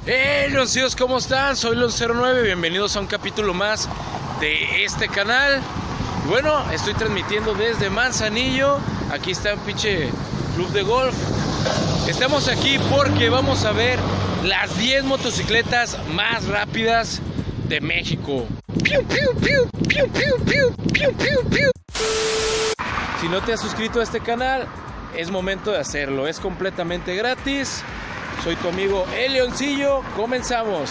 Hey, Leoncillos, ¿cómo están? Soy Leon09, bienvenidos a un capítulo más de este canal. Bueno, estoy transmitiendo desde Manzanillo. Aquí está un pinche club de golf. Estamos aquí porque vamos a ver las 10 motocicletas más rápidas de México. ¡Piu, piu, piu! ¡Piu, piu, piu! ¡Piu, piu, piu! Si no te has suscrito a este canal, es momento de hacerlo. Es completamente gratis. Soy tu amigo El Leoncillo, comenzamos.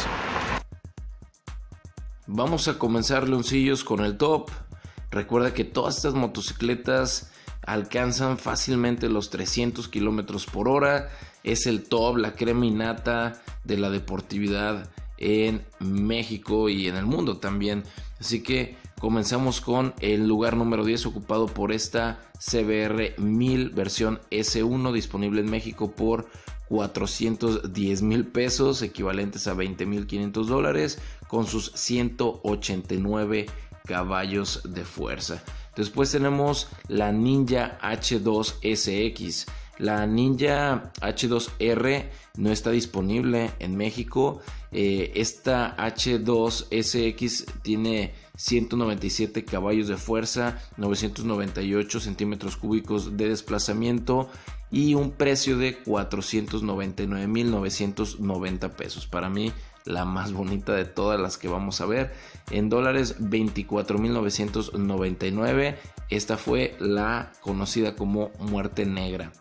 Vamos a comenzar, Leoncillos, con el top. Recuerda que todas estas motocicletas alcanzan fácilmente los 300 kilómetros por hora. Es el top, la crema innata de la deportividad en México y en el mundo también. Así que comenzamos con el lugar número 10, ocupado por esta CBR 1000 versión S1, disponible en México por 410,000 pesos, equivalentes a $20,500, con sus 189 caballos de fuerza. Después tenemos la Ninja H2SX. La Ninja H2R no está disponible en México. Esta H2SX tiene 197 caballos de fuerza, 998 centímetros cúbicos de desplazamiento y un precio de 499,990 pesos. Para mí, la más bonita de todas las que vamos a ver. En dólares, 24,999. Esta fue la conocida como Muerte Negra.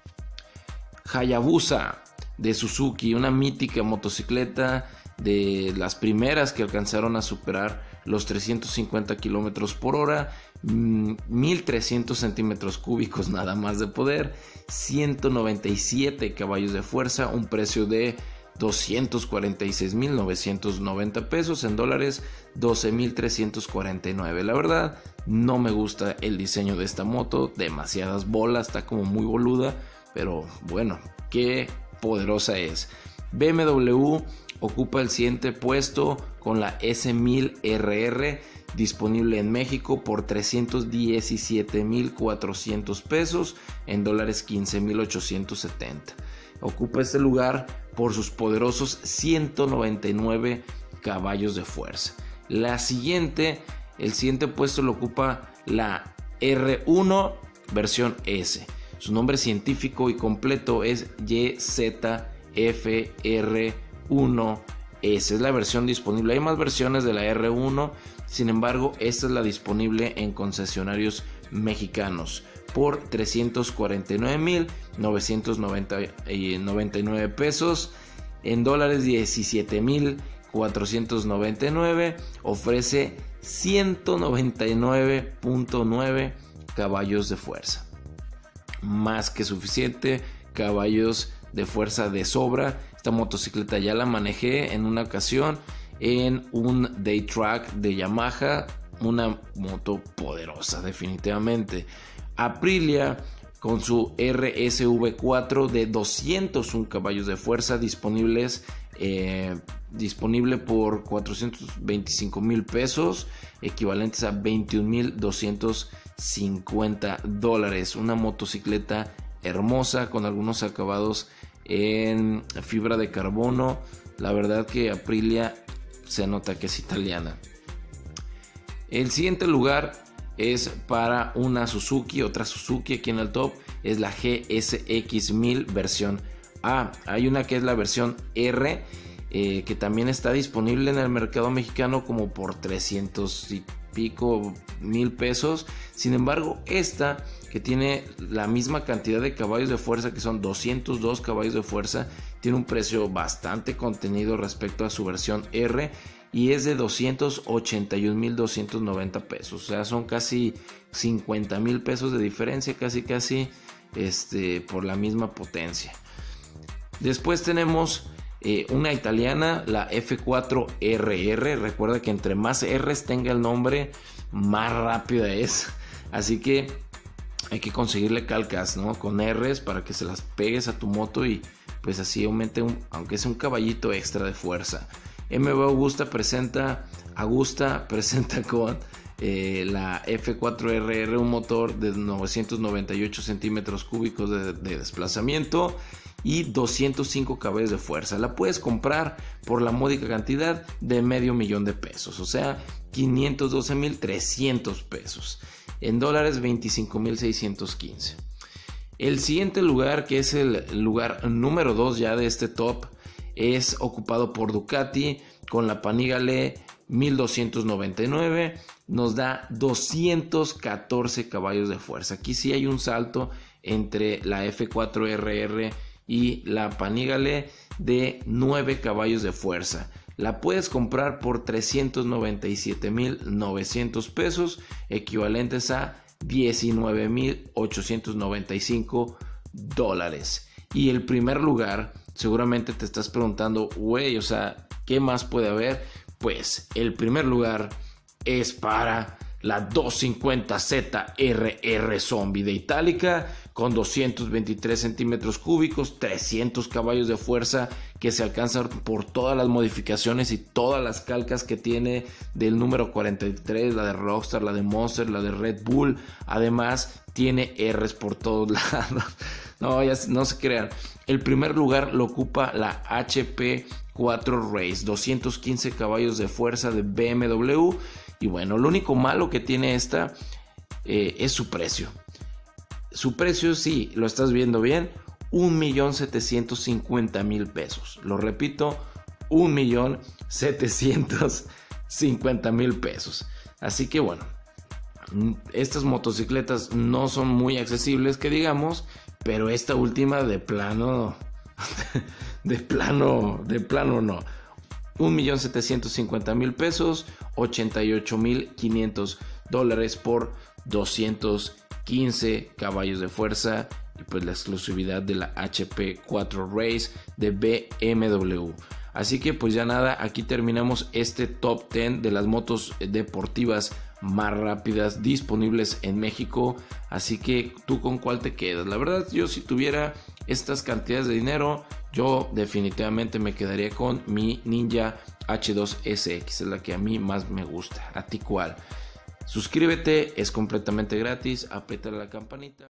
Hayabusa de Suzuki, una mítica motocicleta de las primeras que alcanzaron a superar los 350 kilómetros por hora, 1300 centímetros cúbicos nada más de poder, 197 caballos de fuerza, un precio de 246,990 pesos, en dólares 12,349. La verdad, no me gusta el diseño de esta moto, demasiadas bolas, está como muy boluda, pero bueno, qué poderosa es. BMW ocupa el siguiente puesto con la S1000RR, disponible en México por 317,400 pesos, en dólares 15,870. Ocupa este lugar por sus poderosos 199 caballos de fuerza. El siguiente puesto lo ocupa la R1 versión S. Su nombre científico y completo es YZF-R1S. Es la versión disponible. Hay más versiones de la R1, sin embargo, esta es la disponible en concesionarios mexicanos por 349,999 pesos, en dólares 17,499. Ofrece 199,9 caballos de fuerza. Más que suficiente, caballos de fuerza de sobra. Esta motocicleta ya la manejé en una ocasión en un day track de Yamaha, una moto poderosa definitivamente. Aprilia con su RSV4 de 201 caballos de fuerza, disponible por 425,000 pesos, equivalentes a 21,250 dólares. Una motocicleta hermosa con algunos acabados en fibra de carbono. La verdad que Aprilia se nota que es italiana. El siguiente lugar es para una Suzuki, otra Suzuki aquí en el top, es la GSX-1000 versión A. Hay una que es la versión R, que también está disponible en el mercado mexicano como por 300 y pico mil pesos. Sin embargo, esta, que tiene la misma cantidad de caballos de fuerza, que son 202 caballos de fuerza, tiene un precio bastante contenido respecto a su versión R y es de 281,290 pesos. O sea, son casi 50,000 pesos de diferencia, casi por la misma potencia. Después tenemos una italiana, la F4RR. Recuerda que entre más R's tenga el nombre, más rápida es. Así que hay que conseguirle calcas, ¿no? Con R's para que se las pegues a tu moto y pues así aumente aunque sea un caballito extra de fuerza. MV Agusta presenta con la F4RR, un motor de 998 centímetros cúbicos de desplazamiento y 205 caballos de fuerza. La puedes comprar por la módica cantidad de $500,000, o sea, 512,300 pesos. En dólares, 25,615. El siguiente lugar, que es el lugar número 2 ya de este top, es ocupado por Ducati con la Panigale 1299. Nos da 214 caballos de fuerza. Aquí sí hay un salto entre la F4RR y la Panigale de 9 caballos de fuerza. La puedes comprar por 397,900 pesos, equivalentes a 19,895 dólares. Y el primer lugar, seguramente te estás preguntando, güey, o sea, ¿qué más puede haber? Pues el primer lugar es para la 250Z RR Zombie de Itálica con 223 centímetros cúbicos, 300 caballos de fuerza, que se alcanzan por todas las modificaciones y todas las calcas que tiene del número 43, la de Rockstar, la de Monster, la de Red Bull. Además tiene R's por todos lados. No, ya no se crean. El primer lugar lo ocupa la HP 4 Race, 215 caballos de fuerza de BMW. Y bueno, lo único malo que tiene esta es su precio. Su precio, sí, lo estás viendo bien, 1,750,000 pesos. Lo repito, 1,750,000 pesos. Así que bueno, estas motocicletas no son muy accesibles, que digamos, pero esta última de plano, de plano no. 1,750,000 pesos, 88,500 dólares por 215 caballos de fuerza y pues la exclusividad de la HP 4 Race de BMW. Así que pues ya nada, aquí terminamos este top 10 de las motos deportivas más rápidas disponibles en México. Así que tú con cuál te quedas. La verdad, yo si tuviera estas cantidades de dinero, yo definitivamente me quedaría con mi Ninja H2SX, es la que a mí más me gusta. ¿A ti cuál? Suscríbete, es completamente gratis, aprieta la campanita.